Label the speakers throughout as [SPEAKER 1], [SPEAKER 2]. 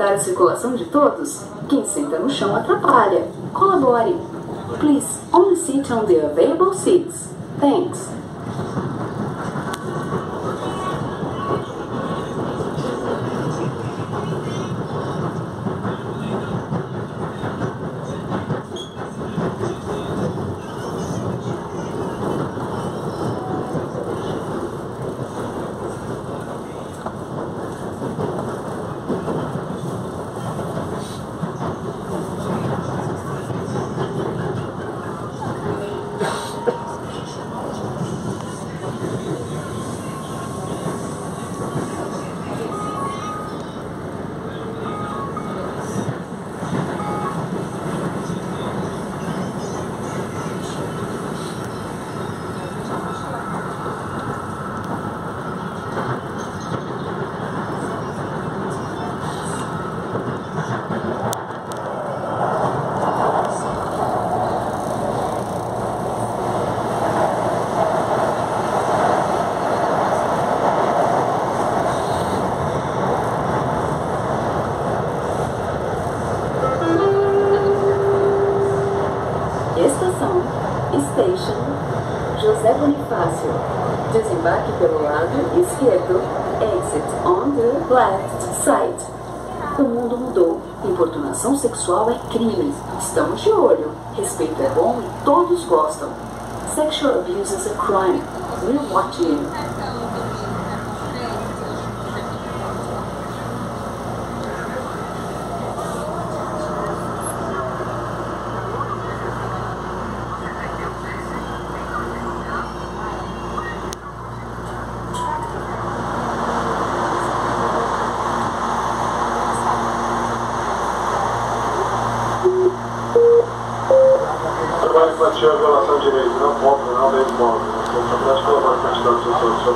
[SPEAKER 1] facilitar a circulação de todos, quem senta no chão atrapalha. Colabore. Please, only sit on the available seats. Thanks. Estação, Station, José Bonifácio. Desembarque pelo lado esquerdo. Exit on the left side. O mundo mudou. Importunação sexual é crime. Estamos de olho. Respeito é bom e todos gostam. Sexual abuse is a crime. We're watching.
[SPEAKER 2] Trabalho infantil é violação de direito, não compra, não vende móvel. Nós temos a colaborar com a quantidade social do seu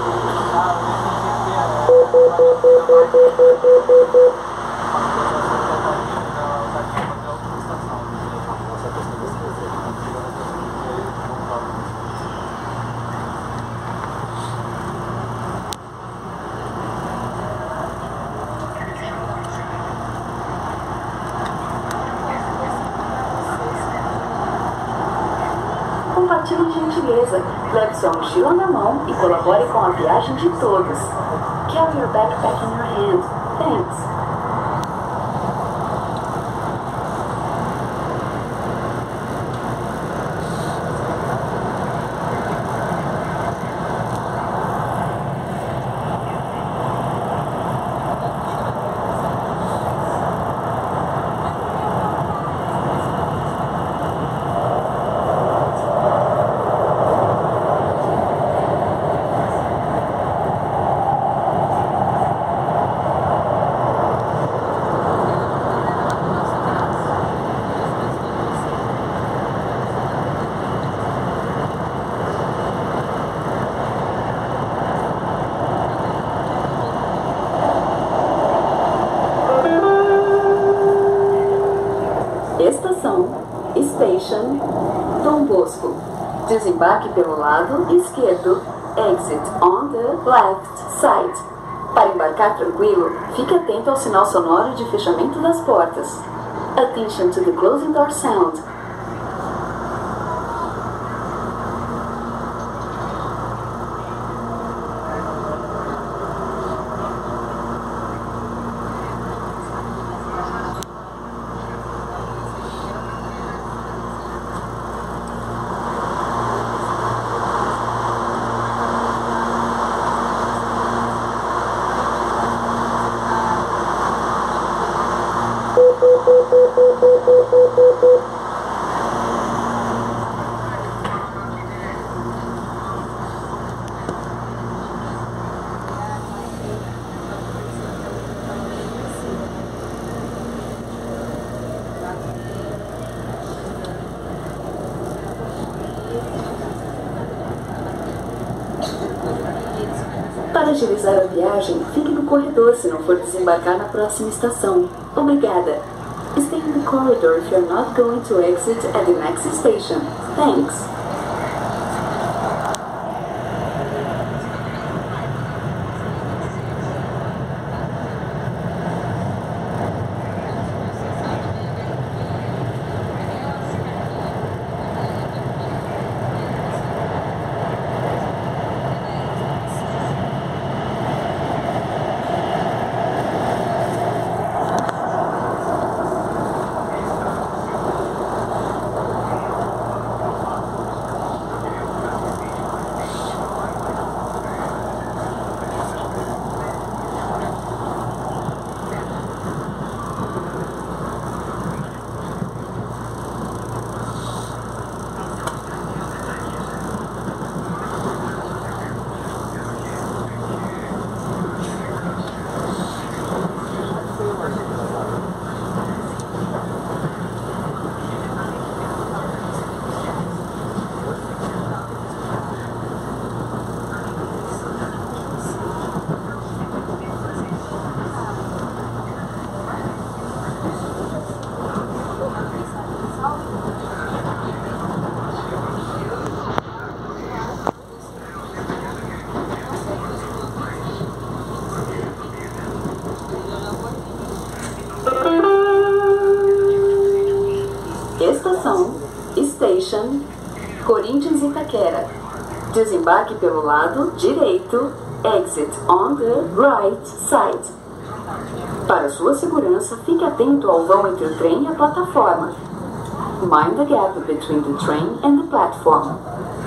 [SPEAKER 1] Compartilhe gentileza, leve sua mochila na mão e colabore com a viagem de todos. Carry your backpack in your hand. Thanks. Estação, Station, Dom Bosco. Desembarque pelo lado esquerdo. Exit on the left side. Para embarcar tranquilo, fique atento ao sinal sonoro de fechamento das portas. Attention to the closing door sound. Para agilizar a viagem, fique no corredor se não for desembarcar na próxima estação. Obrigada. Stay in the corridor if you're not going to exit at the next station. Thanks. Station, Corinthians Itaquera. Desembarque pelo lado direito. Exit on the right side. Para sua segurança, fique atento ao vão entre o trem e a plataforma. Mind the gap between the train and the platform.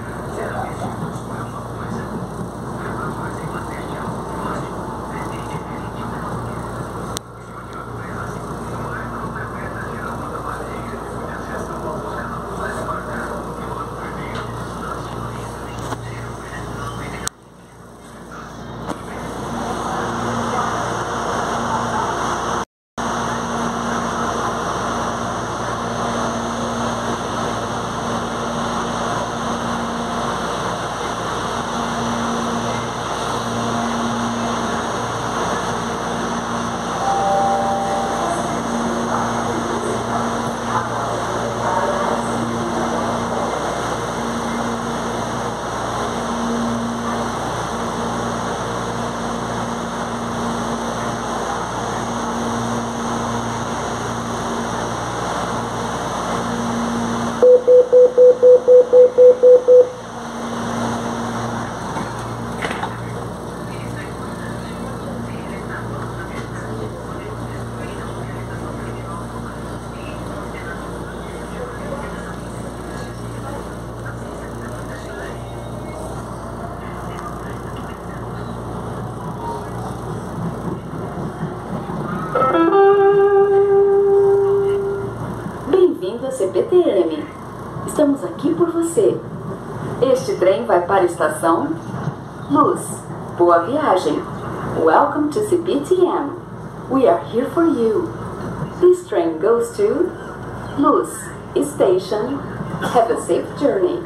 [SPEAKER 1] Bem-vindo a CPTM. Estamos aqui por você. Este trem vai para a estação Luz. Boa viagem. Welcome to CPTM. We are here for you. This train goes to Luz Station. Have a safe journey.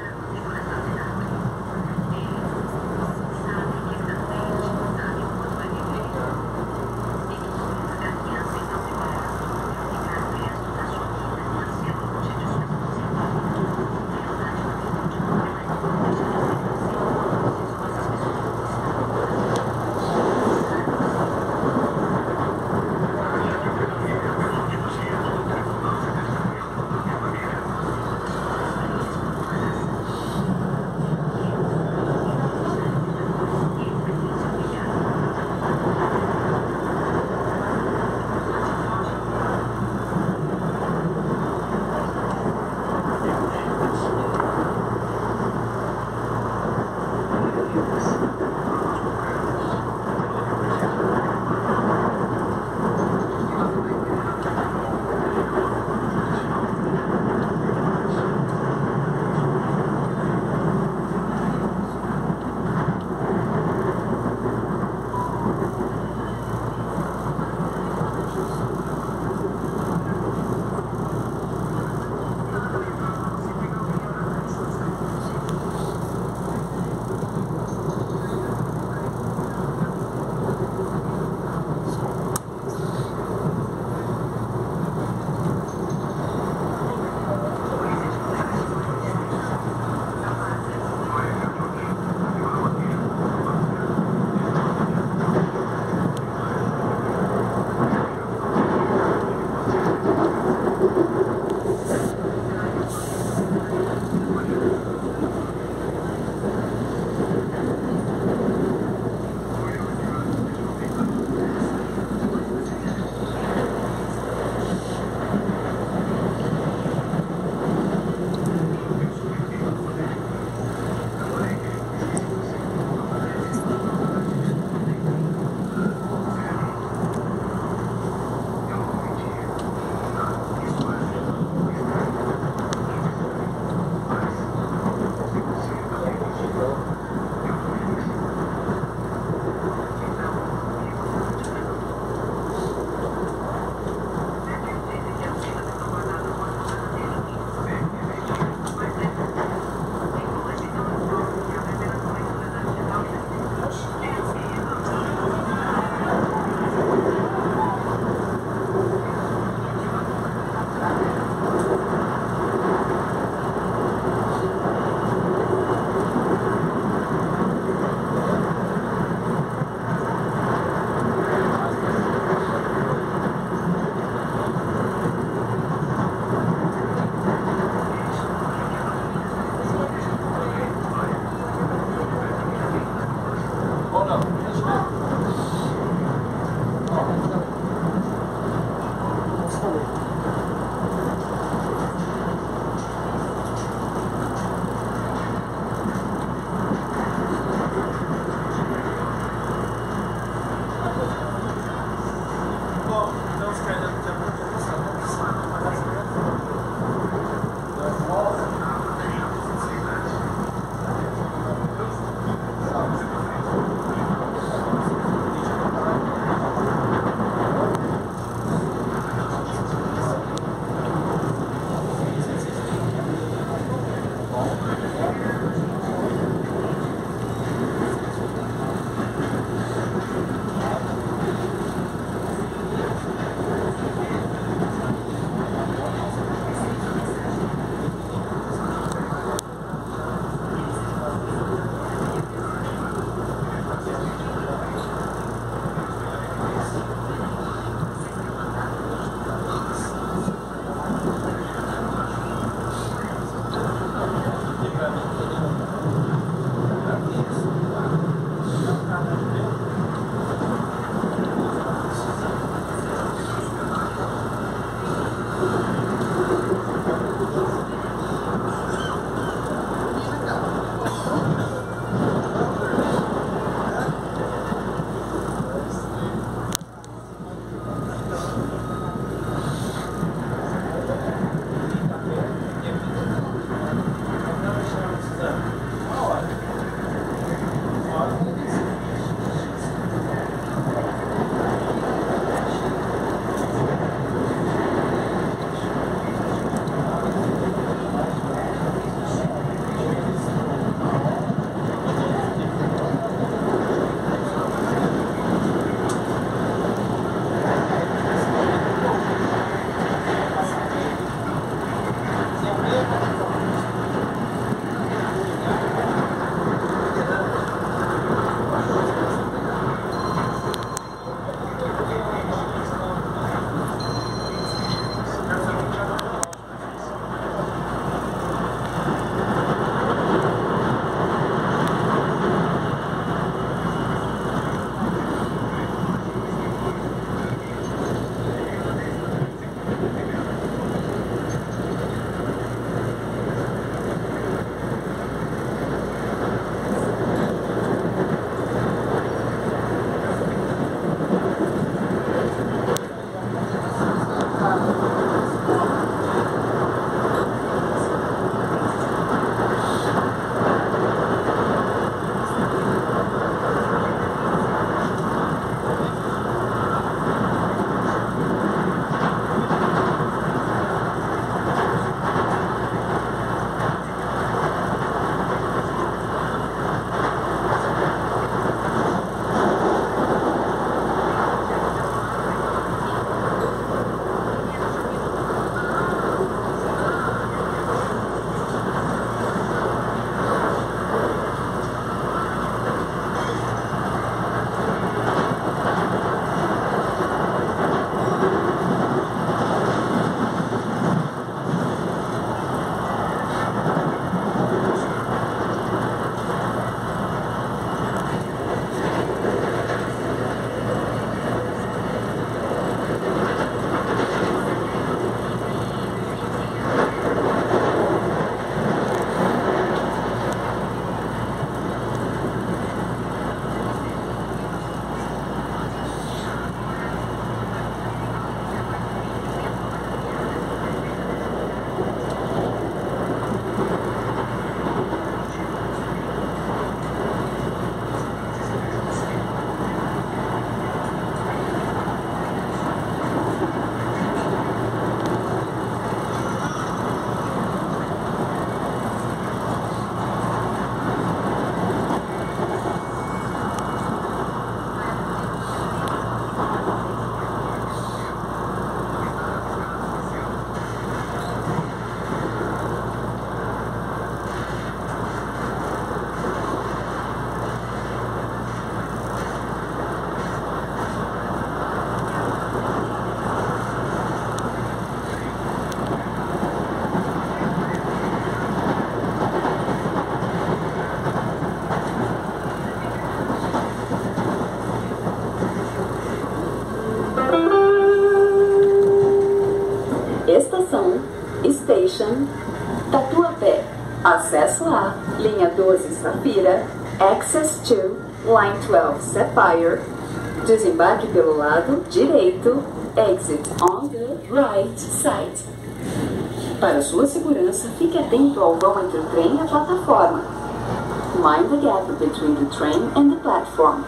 [SPEAKER 1] Station, Tatuapé, acesso a linha 12 Safira, Access to Line 12 Sapphire, desembarque pelo lado direito, Exit on the right side. Para sua segurança, fique atento ao vão entre o trem e a plataforma. Mind the gap between the train and the platform.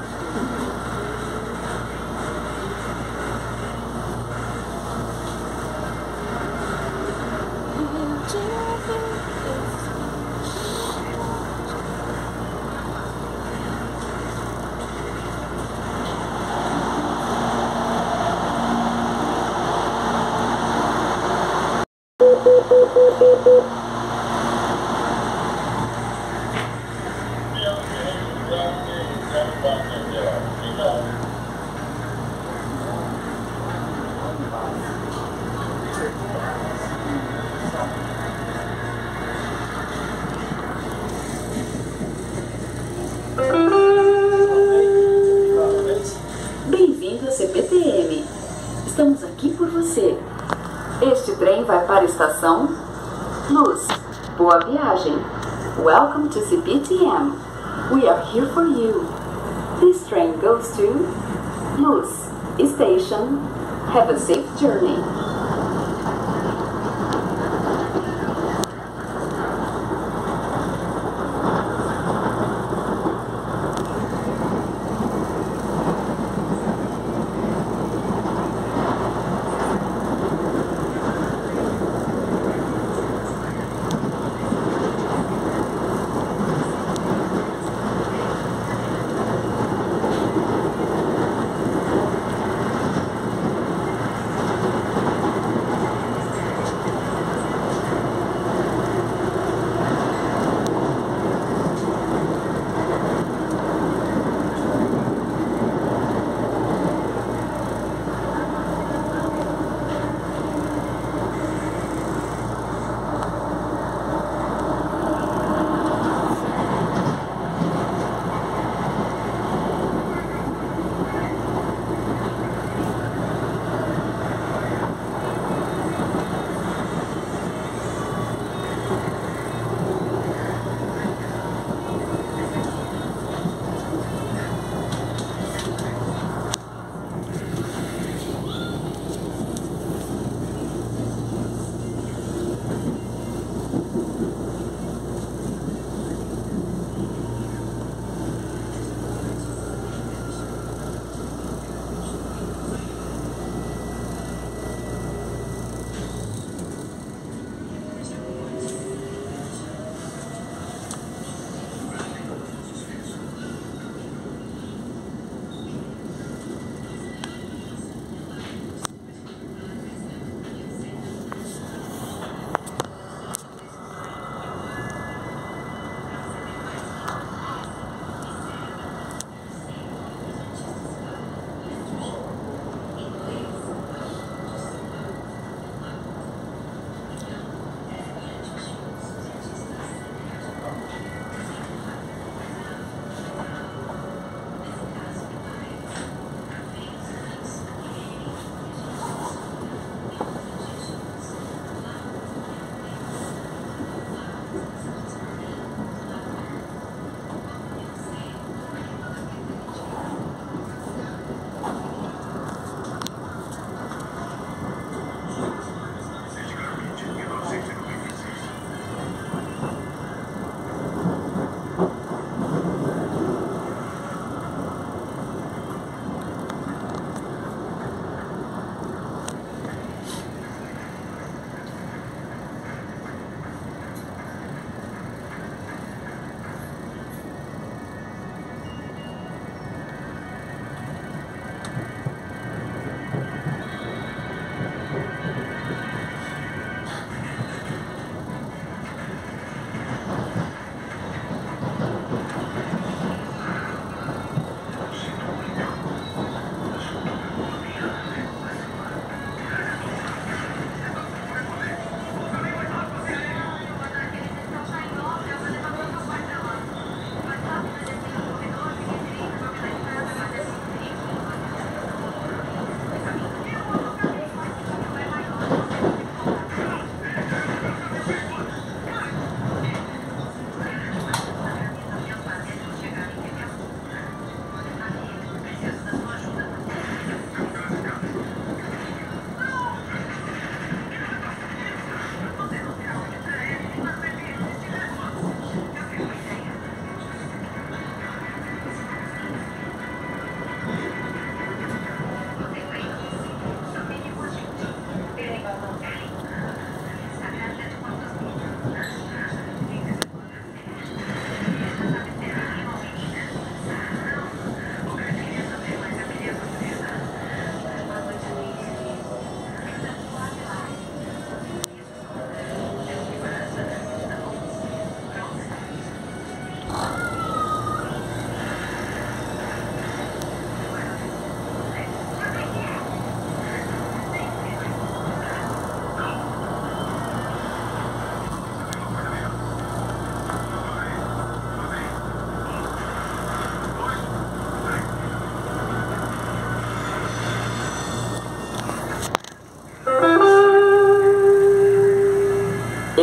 [SPEAKER 1] Bem-vindo a CPTM. Estamos aqui por você. Este trem vai para a estação Luz. Boa viagem. Welcome to CPTM. We are here for you. This train goes to Luz Station. Have a safe journey.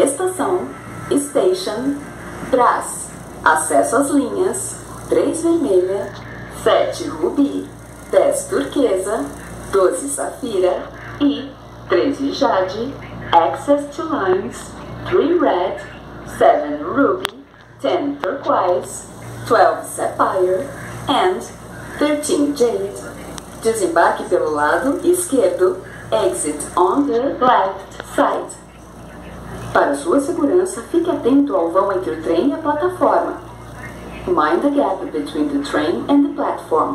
[SPEAKER 1] Estação, Station, Brás. Acesso às linhas 3 vermelha, 7 rubi, 10 turquesa, 12 safira e 13 jade. Access to lines 3 red, 7 ruby, 10 turquoise, 12 sapphire and 13 jade. Desembarque pelo lado esquerdo. Exit on the left side. Para sua segurança, fique atento ao vão entre o trem e a plataforma. Mind the gap between the train and the platform.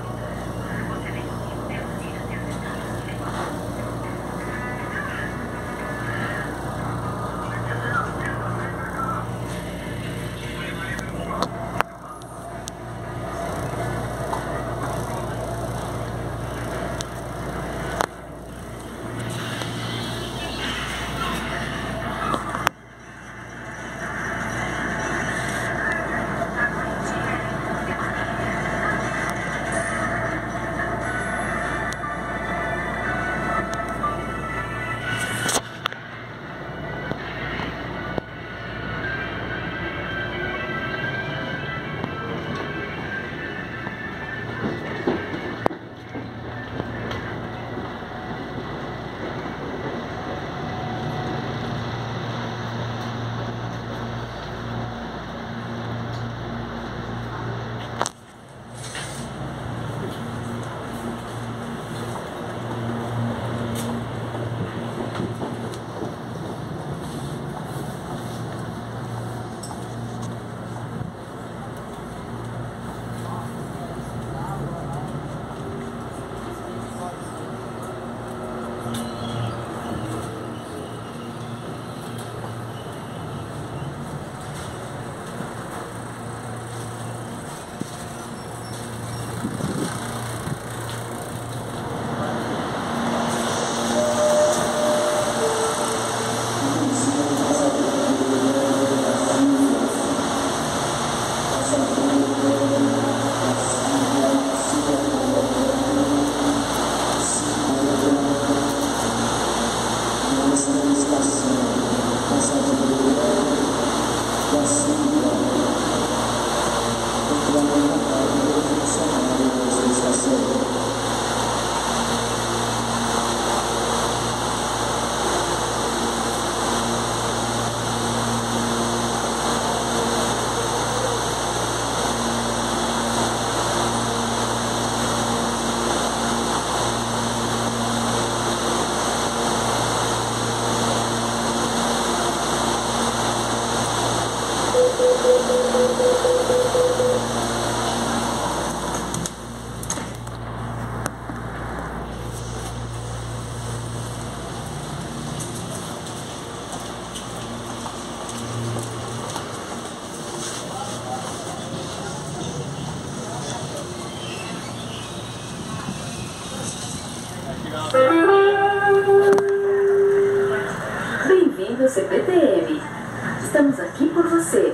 [SPEAKER 3] Bem-vindo ao CPTM. Estamos aqui por você.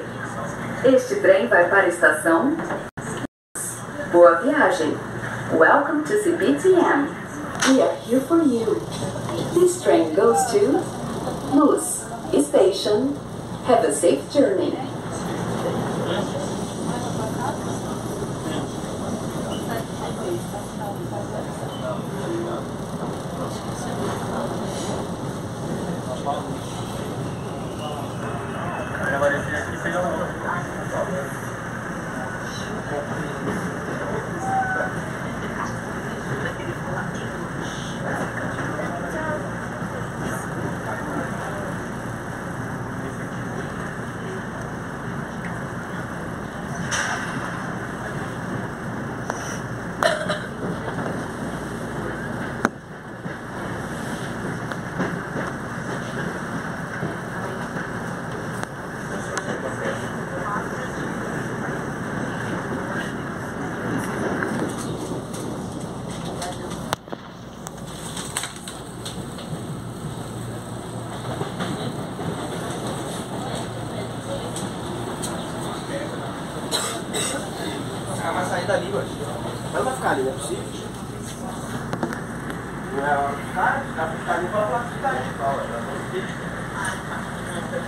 [SPEAKER 3] Este trem vai para a estação. Boa viagem. Welcome to CPTM.
[SPEAKER 1] We are here for you. This train goes to Luz Station. Have a safe journey.
[SPEAKER 4] Vai sair dali, mano. Ela vai ficar ali, não é possível? Não é ela ficar ali, ela vai ficar ali.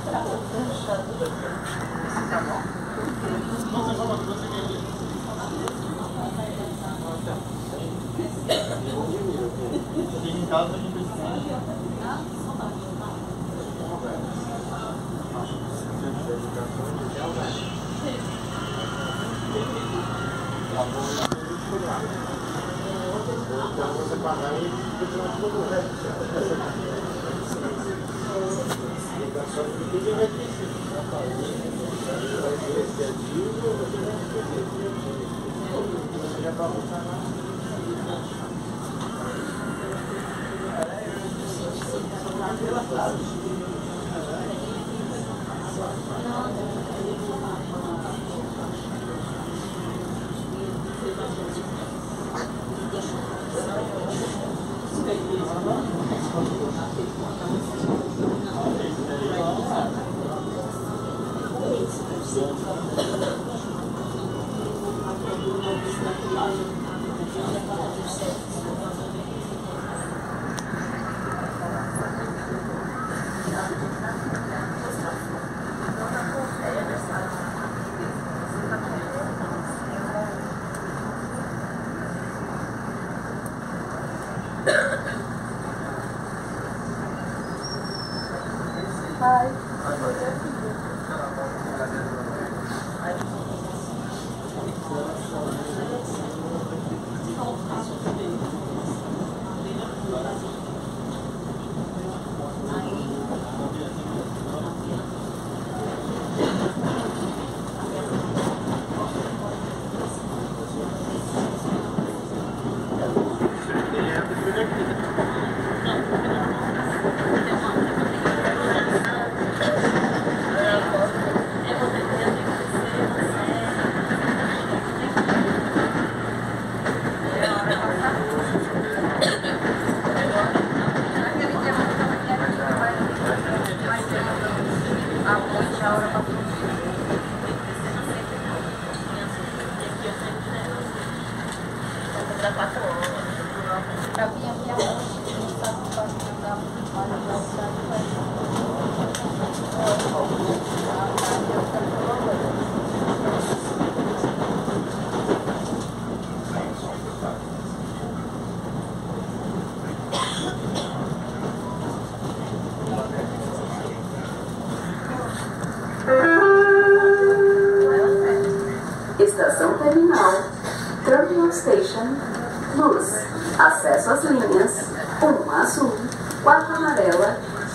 [SPEAKER 3] Estação terminal, Terminal Station, luz, acesso às linhas, 1 azul, 4 amarela,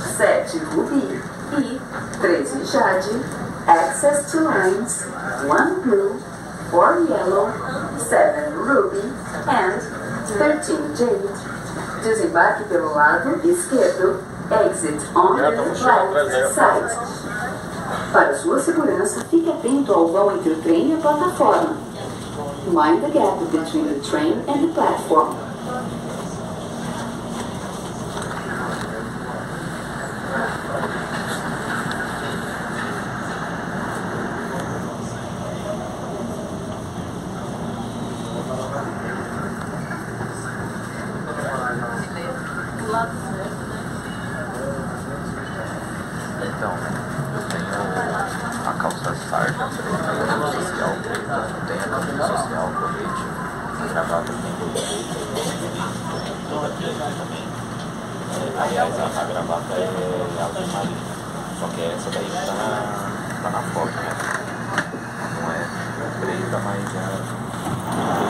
[SPEAKER 3] 7 rubi e 13 jade, access to lines, 1 blue, 4 yellow, 7 ruby and 13 jade. Desembarque pelo lado esquerdo, exit on the left side. Para sua segurança, fique atento ao vão entre o trem e a plataforma. Mind the gap between the train and the platform.
[SPEAKER 5] Então, eu tenho a calça sarda, a camisa social preta, tem a camisa social colete, a gravata tem colete, toda preta também. Aliás, a gravata é azul marinho, só que essa daí tá na foto, né? Não é preta, mas é